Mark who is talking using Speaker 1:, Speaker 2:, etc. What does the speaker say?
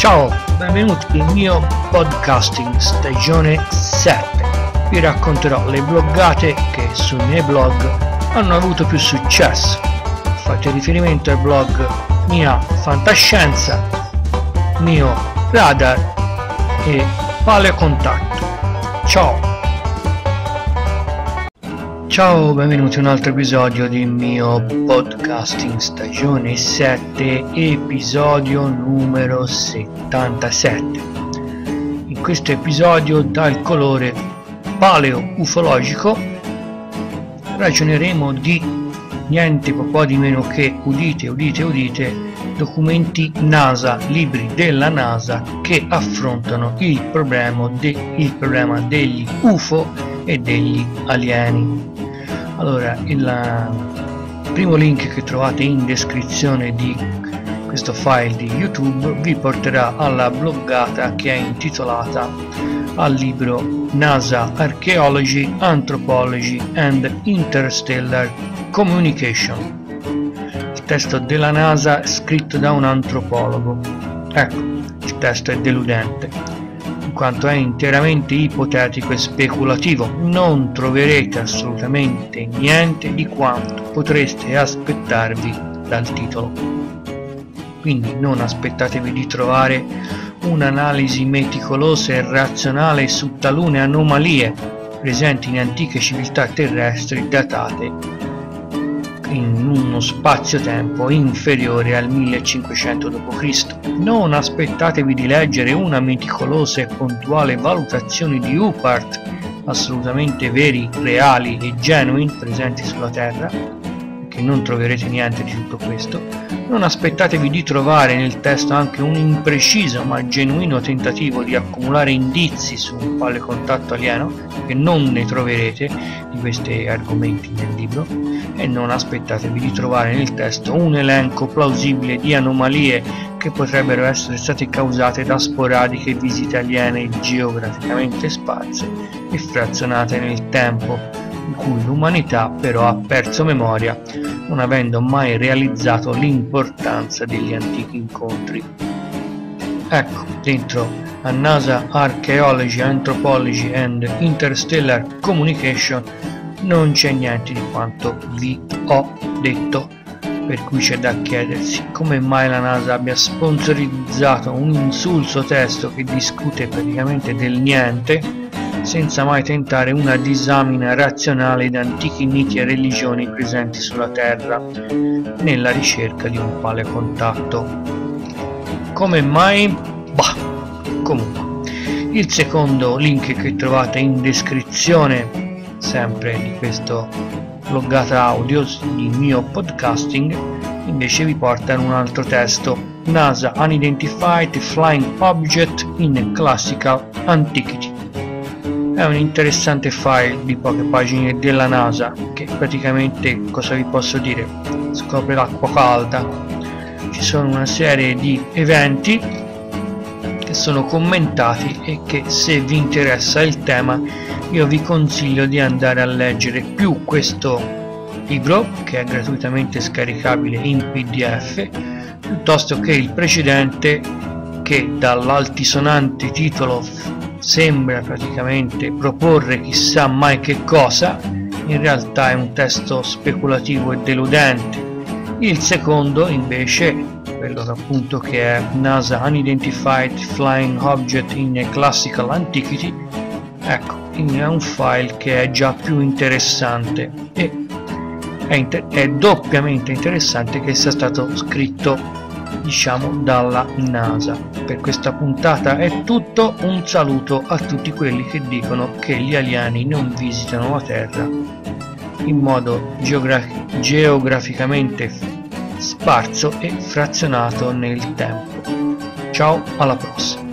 Speaker 1: Ciao, benvenuti nel mio podcasting stagione 7. Vi racconterò le bloggate che sui miei blog hanno avuto più successo. Fate riferimento ai blog Mia Fantascienza, Mio Radar e Paleocontatto. Ciao! Ciao, benvenuti a un altro episodio del mio podcasting stagione 7, episodio numero 77. In questo episodio dal colore paleo-ufologico ragioneremo di niente po' di meno che, udite, documenti NASA, libri della NASA che affrontano il problema degli UFO e degli alieni. Allora, il primo link che trovate in descrizione di questo file di YouTube vi porterà alla bloggata che è intitolata al libro NASA Archaeology, Anthropology and Interstellar Communication, il testo della NASA scritto da un antropologo. Ecco, il testo è deludente in quanto è interamente ipotetico e speculativo. Non troverete assolutamente niente di quanto potreste aspettarvi dal titolo, quindi non aspettatevi di trovare un'analisi meticolosa e razionale su talune anomalie presenti in antiche civiltà terrestri datate in uno spazio-tempo inferiore al 1500 d.C. Non aspettatevi di leggere una meticolosa e puntuale valutazione di UPART assolutamente veri, reali e genuini presenti sulla Terra, perché non troverete niente di tutto questo. Non aspettatevi di trovare nel testo anche un impreciso ma genuino tentativo di accumulare indizi su un paleocontatto alieno, perché non ne troverete di questi argomenti nel libro. E non aspettatevi di trovare nel testo un elenco plausibile di anomalie che potrebbero essere state causate da sporadiche visite aliene geograficamente sparse e frazionate nel tempo, in cui l'umanità però ha perso memoria, non avendo mai realizzato l'importanza degli antichi incontri. Ecco, dentro a NASA Archaeology, Anthropology and Interstellar Communication non c'è niente di quanto vi ho detto, per cui c'è da chiedersi come mai la NASA abbia sponsorizzato un insulso testo che discute praticamente del niente, senza mai tentare una disamina razionale di antichi miti e religioni presenti sulla Terra nella ricerca di un paleocontatto. Come mai? Comunque, il secondo link che trovate in descrizione sempre di questo bloggata audio di mio podcasting invece vi porta in un altro testo: NASA Unidentified Flying Object in Classical Antiquity. È un interessante file di poche pagine della NASA che praticamente, cosa vi posso dire, scopre l'acqua calda. Ci sono una serie di eventi che sono commentati e che, se vi interessa il tema, io vi consiglio di andare a leggere più questo libro, che è gratuitamente scaricabile in PDF, piuttosto che il precedente, che dall'altisonante titolo sembra praticamente proporre chissà mai che cosa. In realtà è un testo speculativo e deludente. Il secondo invece, quello appunto che è NASA Unidentified Flying Object in a Classical Antiquity, ecco, è un file che è già più interessante e è doppiamente interessante che sia stato scritto, diciamo, dalla NASA. Per questa puntata è tutto. Un saluto a tutti quelli che dicono che gli alieni non visitano la Terra in modo geograficamente sparso e frazionato nel tempo. Ciao, alla prossima.